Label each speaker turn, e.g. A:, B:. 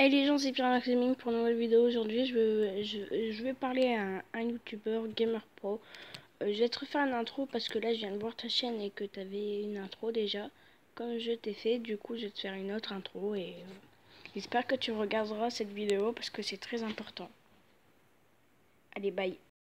A: Hey les gens, c'est Pierre Gaming pour une nouvelle vidéo. Aujourd'hui, je vais parler à un youtubeur Gamer Pro. Je vais te refaire une intro parce que là, je viens de voir ta chaîne et que tu avais une intro déjà. Comme je t'ai fait, du coup, je vais te faire une autre intro et j'espère que tu regarderas cette vidéo parce que c'est très important. Allez, bye.